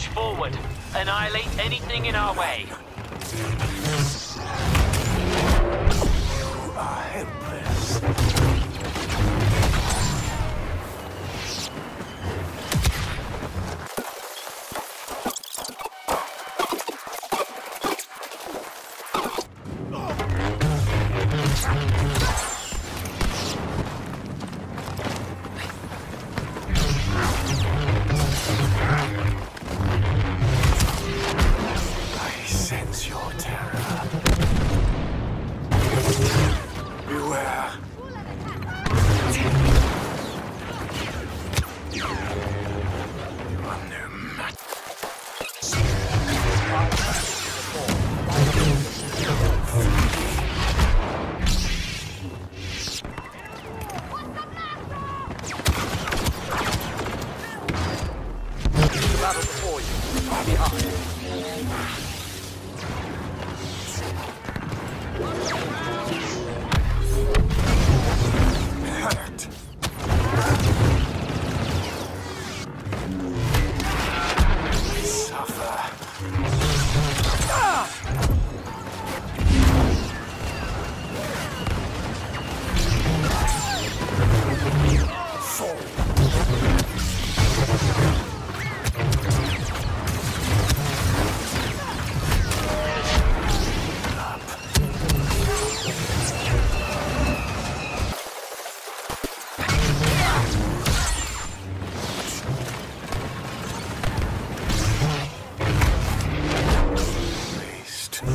Push forward. Annihilate anything in our way. You are helpless. I sense your terror. Beware. You are no match. Battle before you. Far behind. Hurt. Suffer. Fall. Waste.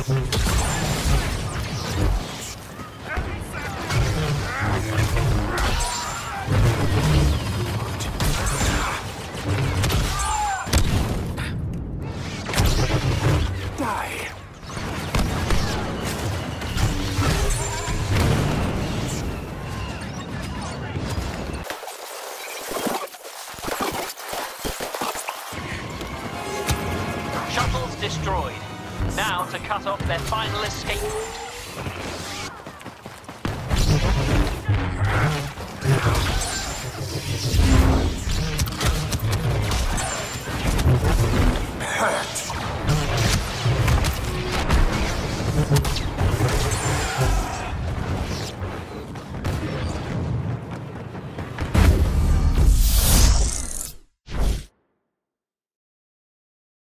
Die. Shuttles destroyed. Now to cut off their final escape route.